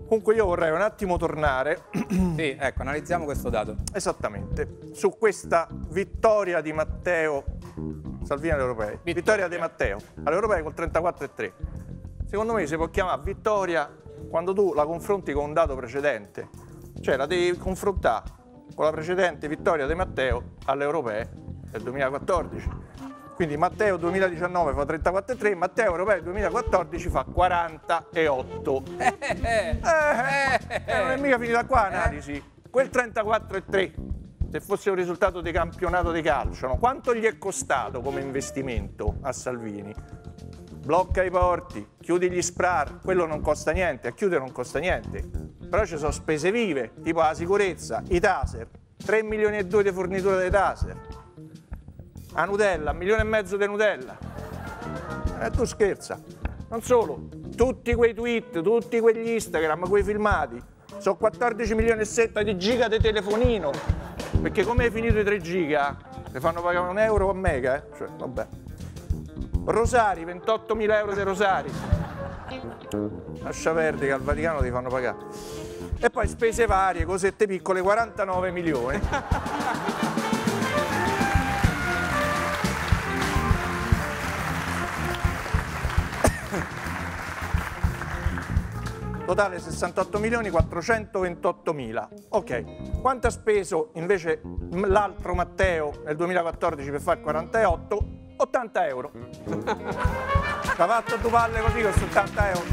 Comunque io vorrei un attimo tornare. Sì, ecco, analizziamo questo dato. Esattamente, su questa vittoria di Matteo Salvini alle europee. Vittoria di Matteo alle europee col 34,3. Secondo me si può chiamare vittoria quando tu la confronti con un dato precedente. Cioè la devi confrontare con la precedente vittoria di Matteo alle europee del 2014. Quindi Matteo 2019 fa 34,3, Matteo europeo 2014 fa 48. Non è mica finita qua l'analisi. Quel 34,3, se fosse un risultato di campionato di calcio, no? Quanto gli è costato come investimento a Salvini? Blocca i porti, chiudi gli SPRAR, quello non costa niente, a chiudere non costa niente. Però ci sono spese vive, tipo la sicurezza, i taser, 3 milioni e 2 di fornitura dei taser. A Nutella, 1,5 milioni di Nutella. E tu scherza. Non solo, tutti quei tweet, tutti quegli Instagram, quei filmati, sono 14 milioni e 7 di giga di telefonino. Perché come è finito i 3 giga, le fanno pagare €1 a mega, Cioè, vabbè. Rosari, 28.000 euro dei rosari. Lascia perdere che al Vaticano ti fanno pagare. E poi spese varie, cosette piccole, 49 milioni. Totale 68 milioni 428 mila. Ok, quanto ha speso invece l'altro Matteo nel 2014 per fare 48? 80 euro. L'ha fatto due palle così con 80 euro.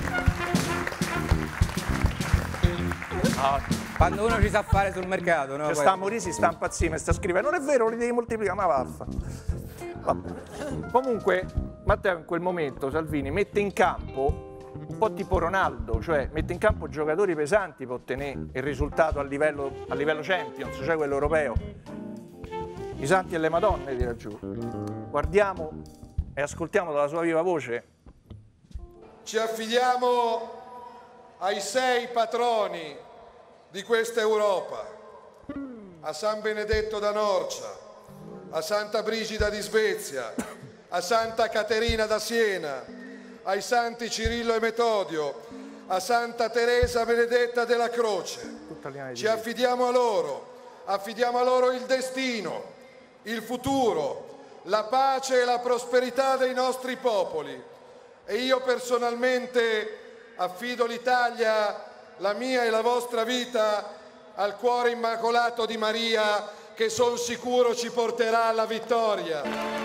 Quando uno ci sa fare sul mercato, no? Sta a morire, si sta impazzendo, mi sta scrivendo. Non è vero, li devi moltiplicare, ma vaffa. Vabbè. Comunque, Matteo in quel momento, Salvini, mette in campo un po' tipo Ronaldo, cioè mette in campo giocatori pesanti per ottenere il risultato a livello Champions, cioè quello europeo. I santi e le madonne, dirà giù. Guardiamo e ascoltiamo dalla sua viva voce. Ci affidiamo ai 6 patroni di questa Europa, a San Benedetto da Norcia, a Santa Brigida di Svezia, a Santa Caterina da Siena, ai santi Cirillo e Metodio, a Santa Teresa Benedetta della Croce. Ci affidiamo a loro il destino, il futuro, la pace e la prosperità dei nostri popoli. E io personalmente affido l'Italia, la mia e la vostra vita, al cuore immacolato di Maria, che son sicuro ci porterà alla vittoria.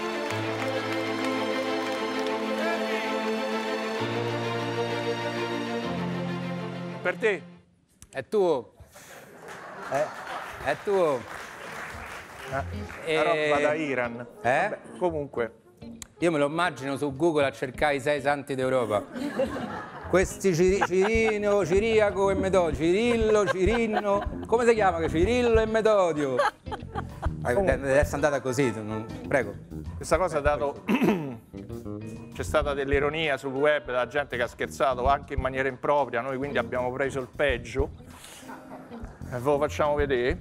Per te? È tuo. È tuo. La roba da Iran. Vabbè, comunque. Io me lo immagino su Google a cercare i 6 santi d'Europa. Questi Cirino, Ciriaco e Metodio. Cirillo, Cirinno. Come si chiama? Cirillo e Metodio. Deve essere andata così. Prego. Questa cosa ha dato... C'è stata dell'ironia sul web, della gente che ha scherzato anche in maniera impropria, noi quindi abbiamo preso il peggio. Ve lo facciamo vedere.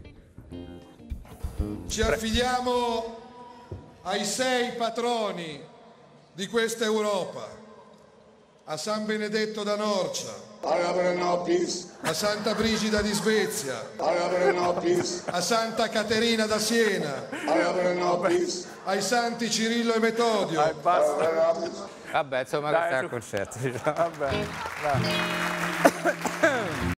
Ci affidiamo ai 6 patroni di questa Europa, a San Benedetto da Norcia, a Santa Brigida di Svezia, a Santa Caterina da Siena, ai santi Cirillo e Metodio. Basta. Vabbè, insomma, questo è il concerto. Diciamo. Vabbè, dai.